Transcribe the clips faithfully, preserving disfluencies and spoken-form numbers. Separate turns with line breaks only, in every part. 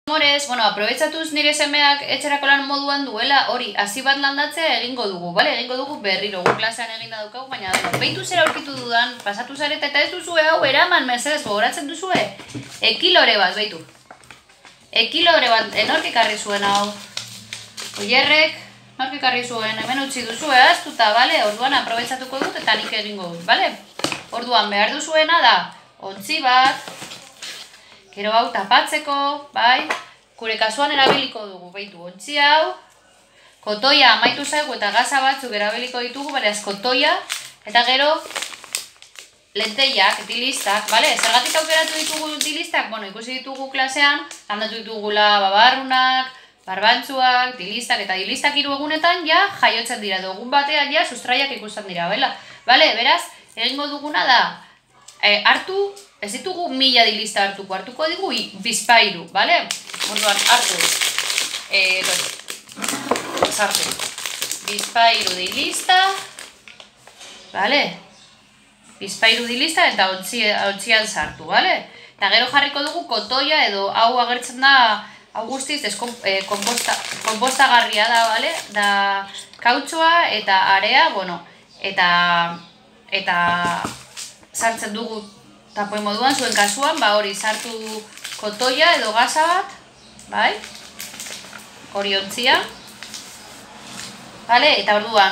Amores, bueno, aprobetxatuz nire semeak etxerako lan moduan duela, hori, hasi bat landatzea egingo dugu, bale? Egingo dugu berriro, gu klasean eginda daukagu, baina behitu zera aurkitu dudan, pasatu zareta eta ez duzue hau eraman, mesedez, gogoratzen duzue? Ekilore bat, behitu. Ekilore bat, enork ekarri zuen hau. Oierrek, nork ekarri zuen, hemen utzi duzue, aztuta, bale? Orduan aprobetxatuko dut eta nik egingo dut, bale? Orduan behar duzuena da, ontzi bat, gero hau tapatzeko, bai, gure kasuan erabiliko dugu, behitu, ontzi hau, kotoia amaitu zaigu eta gaza batzuk erabiliko ditugu, beraz, kotoia, eta gero, lenteiak, dilistak, bale, zergatik aukeratu ditugu dilistak, bueno, ikusi ditugu klasean, handatu ditugula babarrunak, barbantzuak, dilistak, eta dilistak hiru egunetan, ja, jaiotzen dira, dugun batean, ja, sustraiak ikusten dira, bela, bale, beraz, egingo duguna da, e, hartu, ez ditugu mila dilista hartuko, hartuko digu bizpairu, bale? Orduan, hartu, e, bueno, sartu, bizpairu dilista, bale? Bizpairu dilista eta ontzian sartu, bale? Eta gero jarriko dugu kotoia edo hau agertzen da, hau guztiz, e, konpostagarria da, bale? Da kautxoa eta area, bueno, eta, eta sartzen dugu tapoi moduan, zuen kasuan, ba hori sartu kotoia edo gaza bat, bai? Hori ontzia. Bale, eta orduan.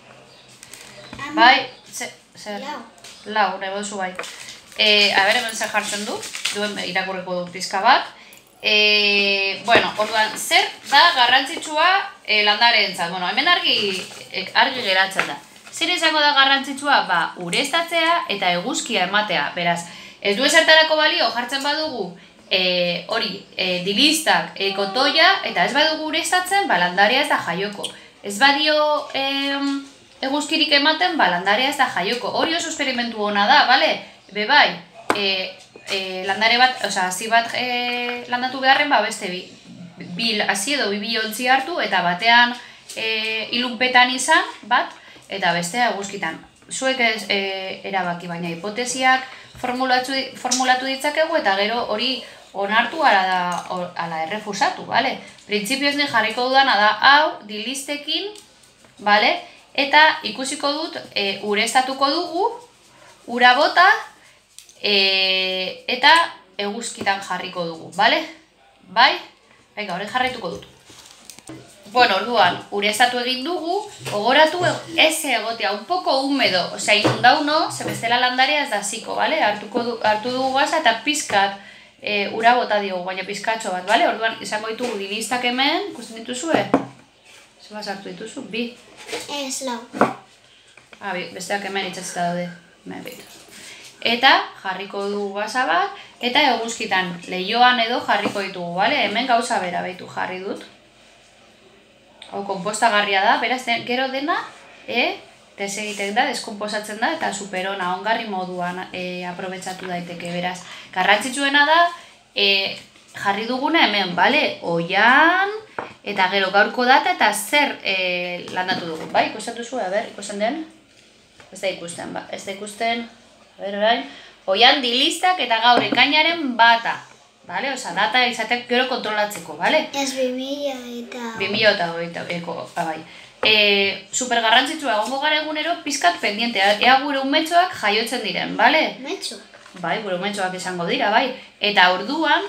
Bai, zer? Lau, nahi bozu bai. E, a ber, hemen zer jartzen du, duen irakurriko dut pizka bat. E, bueno, orduan, zer da garrantzitsua e, landareentzat? Bueno, hemen argi, argi geratzen da. Zer izango da garrantzitsua? Ba, ureztatzea eta eguzkia ematea. Beraz, ez du esertarako balio jartzen badugu e, hori, e, dilistak, e, kotoia, eta ez badugu ureztatzen, ba, landarea ez da jaioko. Ez badio e, eguzkirik ematen, ba, landarea ez da jaioko. Hori oso esperimentu hona da, bale? Be bai, e, e, landare bat, oza, hasi bat e, landatu beharren, ba, beste bi, bi hasi edo bi bilontzi hartu, eta batean e, ilunpetan izan, bat, eta bestea eguzkitan. Zuek ez e, erabaki, baina hipotesiak formulatu, formulatu ditzakegu eta gero hori onartu ala, da, or, ala errefusatu, bale? Printzipioz ni jarriko dudana da hau dilistekin, bale? Eta ikusiko dut e, ureztatuko dugu, ura bota e, eta eguzkitan jarriko dugu, bale? Bai? Venga, hori jarraituko dut. Bueno, orduan, ureztatu egin dugu, gogoratu ez egotea, un poco húmedo, osea, inundau no, ze bestela landarea ez da ziko, bale? Hartuko du, hartu dugu gaza eta pizkat e, ura bota diogu, baina pizkatxo bat, bale? Orduan, izango ditugu dilistak hemen, ikusten dituzue? Zer sartu dituzu? Bi?
Ez, lau.
Ah, bi, besteak hemen itxatzita daude, hemen bitu. Eta jarriko dugu gaza bat, eta eguzkitan lehioan edo jarriko ditugu, bale? Hemen gauza bera behitu jarri dut. Hau konpostagarria da, beraz, gero dena, e, desegiten da, deskomposatzen da, eta superona, ongarri moduan e, aprobetxatu daiteke, beraz. Garrantzitsuena da, e, jarri duguna hemen, bale, oian, eta gero gaurko data, eta zer e, landatu dugu, bai, ikusten duzu, a ber, ikusten den? Ez da ikusten, ba, ez da ikusten, a ber, orain, oian dilistak eta gaur ekainaren bata. Bale, oza, data izateak gero kontrolatzeko, bale?
Ez bimila eta...
Bimila eta goita, eko, bai. E, super garrantzitsua egongo gara egunero pizkat pendiente, ea gure umetxoak jaiotzen diren, bale?
Umetxo?
Bai, gure umetxoak izango dira, bai. Eta orduan,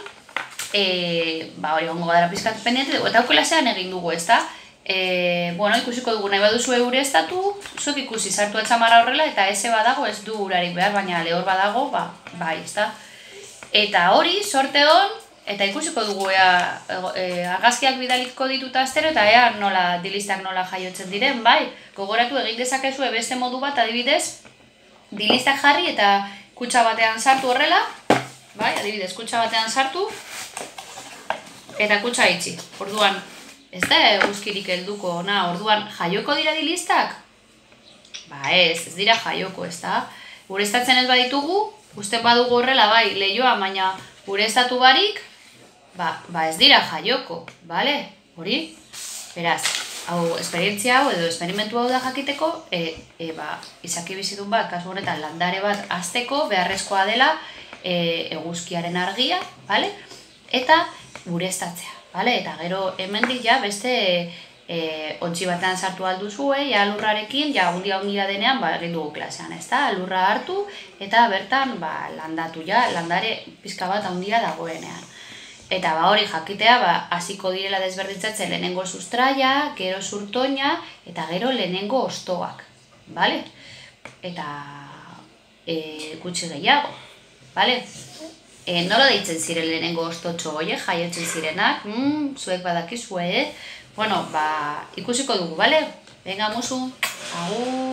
e, ba, hori egongo gara pizkat pendiente, eta hau klasean egin dugu, ezta? E, bueno, ikusiko dugu nahi baduzu ureztatu, zuek ikusi sartu atxamarra horrela, eta eze badago ez du urarik behar, baina lehor badago, ba, bai, ezta? Eta hori, sorte hon, eta ikusiko dugu ea, e, argazkiak bidaliko dituta astero, eta ea nola, dilistak nola jaiotzen diren, bai? Gogoratu egin dezakezu beste modu bat, adibidez, dilistak jarri eta kutsa batean sartu horrela, bai? Adibidez, kutsa batean sartu, eta kutsa itxi. Orduan, ez da eguzkirik helduko, na, orduan, jaioko dira dilistak? Ba ez, ez dira jaioko, ez da? Ureztatzen ez baditugu, uste badugu horrela, bai, lehioa, baina ureztatu barik, ba, ba ez dira jaioko, bale? Hori? Beraz, hau, esperientzia hau edo esperimentu hau da jakiteko, e, e, ba, izaki bizitun bat, kasu honetan landare bat azteko, beharrezkoa dela, e, eguzkiaren argia, bale? Eta ureztatzea, bale? Eta gero hemendik ja beste e, ontzi batean sartu alduzue, ja lurrarekin, ja hundia hundia denean, ba, egin dugu klasean, ezta? Lurra hartu eta bertan ba, landatu ja, landare pizka bat handia dagoenean. Eta ba, hori jakitea, ba, hasiko direla desberdintzatzen lehenengo sustraia, gero zurtoina, eta gero lehenengo ostoak, bale? Eta e, gutxi gehiago, bale? E, nola deitzen ziren lehenengo ostotxo horiek, jaiotzen zirenak, mm, zuek badakizue, eh? Bueno, ba, ikusiko dugu, bale? Venga, musu, agur!